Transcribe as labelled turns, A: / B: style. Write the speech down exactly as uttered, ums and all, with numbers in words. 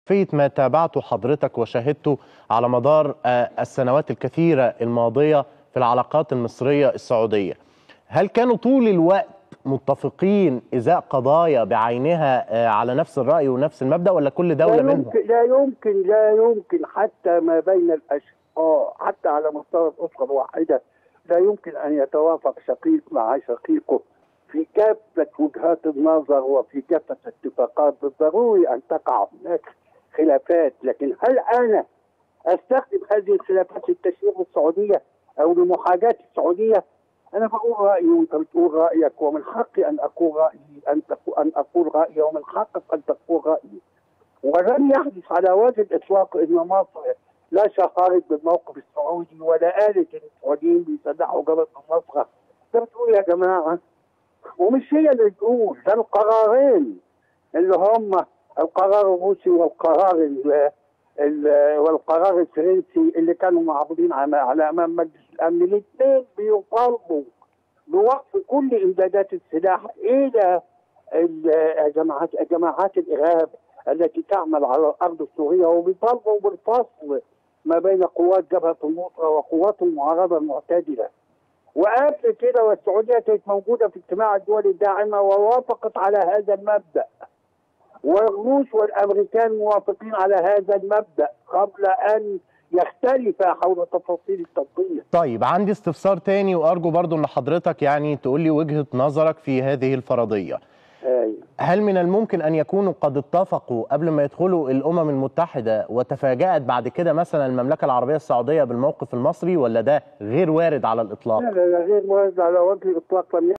A: خلفية ما تابعته حضرتك وشاهدته على مدار السنوات الكثيرة الماضية في العلاقات المصرية السعودية، هل كانوا طول الوقت متفقين إزاء قضايا بعينها على نفس الرأي ونفس المبدأ، ولا كل دولة
B: لا
A: منهم؟
B: يمكن لا يمكن لا يمكن حتى ما بين الأشقاء، حتى على مستوى الأسرة الواحدة لا يمكن أن يتوافق شقيق مع شقيقه في كافة وجهات النظر وفي كافة الاتفاقات. بالضروري أن تقع هناك خلافات، لكن هل أنا أستخدم هذه الخلافات للتشويه السعودية أو لمحاجاة السعودية؟ أنا بقول رأيي وأنت بتقول رأيك، ومن حقي أن أقول رأيي أن أن أقول رأيي ومن حقك أن تقول رأيي. ولم يحدث على وجه الإطلاق أن مصر لا شهرت بالموقف السعودي ولا قالت إن السعوديين بيصدعوا جبهة النصرة. ده بتقول يا جماعة، ومش هي اللي تقول، ده القرارين اللي هم القرار الروسي والقرار ال ال والقرار الفرنسي اللي كانوا معروضين على امام مجلس الامن، الاثنين بيطالبوا بوقف كل امدادات السلاح الى جماعات جماعات الارهاب التي تعمل على الارض السوريه، وبيطالبوا بالفصل ما بين قوات جبهه النصره وقوات المعارضه المعتدله. وقبل كده والسعوديه كانت موجوده في اجتماع الدول الداعمه ووافقت على هذا المبدا، والروس والامريكان موافقين على هذا المبدا قبل ان يختلف حول تفاصيل التطبيق.
A: طيب، عندي استفسار تاني وارجو برضو ان حضرتك يعني تقول لي وجهة نظرك في هذه الفرضية.
B: أي.
A: هل من الممكن ان يكونوا قد اتفقوا قبل ما يدخلوا الامم المتحدة وتفاجأت بعد كده مثلا المملكة العربية السعودية بالموقف المصري، ولا ده غير وارد على الاطلاق؟
B: لا لا غير وارد على وجه الاطلاق.